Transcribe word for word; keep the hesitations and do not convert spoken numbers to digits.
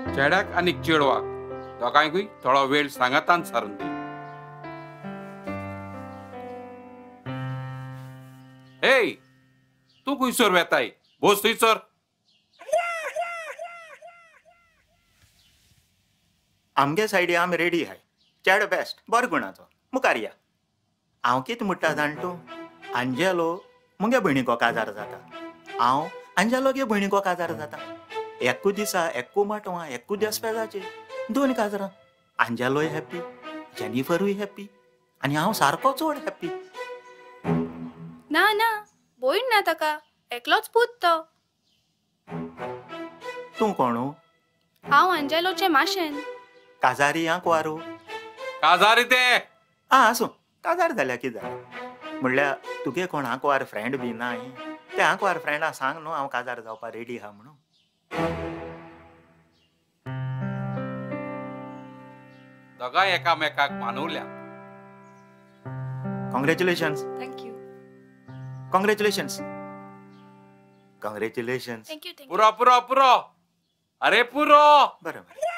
चेड्याक आनी चेडवाक दोगांयकूय थोडो वेळ सांगातान सारून दी. हे तू खंयसर वेताय? बस थंयसर. आमगे सायडी आमी रेडी आहाय. चेडो बेस्ट, बरो गुणाचो, मुखार या. हांव कितें म्हणटा जाण तूं? आंजेलो मुगे भयणीको काजार जाता. हांव आंजेलोगे भयणीको काजार जाता. एक्कू दिसा एक्कू माटवां एक्कू देस्पेजाचे दोन काजरां. आंजेलोय हॅप्पी, जेनिफरूय हॅप्पी, आनी हांव सारको चड हॅप्पी. ना ना, भयण ना ताका, एकलोच पूत तो. तूं कोण? हांव आंजेलोचें माशेन. काजारी आं कुवारू? काजारी ते. आं आसूं, काजार जाल्यार कितें जालें? म्हणल्यार तुगे कोण आंकवार फ्रेंड बी नाय? ते आंकवार फ्रेंडाक सांग न्हू हांव काजार जावपाक रेडी आहा म्हणून. दोगांय एकामेकाक मानवल्या. Congratulations. Thank you. Congratulations. Congratulations. Thank you thank you. पुरो पुरो पुरो. अरे पुरो. बरें बरें.